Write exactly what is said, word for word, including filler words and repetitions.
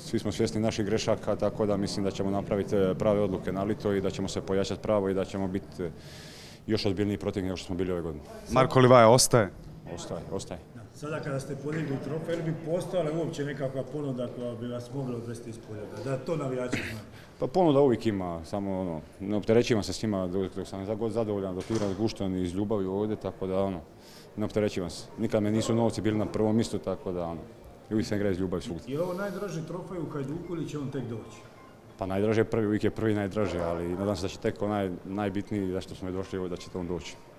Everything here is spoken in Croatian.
svi smo svjesni naših grešaka, tako da mislim da ćemo napraviti prave odluke na lito i da ćemo se pojačati pravo i da ćemo biti još ozbiljniji protiv nego što smo bili ove godine. Marko Livaja ostaje? Ostaje, ostaje. Sada kada ste podigli trofej, bi postojala uopće nekakva ponuda koja bi vas mogla odvesti iz polja, da to navijači znaju? Pa ponuda uvijek ima, samo ono, ne opterećivam se s njima dok, dok sam god zadovoljan, dok igram guštan i iz ljubavi ovdje, tako da ono, ne opterećivam se. Nikad me nisu novci bili na prvom mjestu, tako da ono, uvijek sam igrao iz ljubavi svugdje. Je ovo najdraži trofej u Hajduku ili će on tek doći? Pa najdraže je prvi, uvijek je prvi najdraži, ali nadam se da će tek onaj najbitniji zašto smo došli ovo da će to on doći.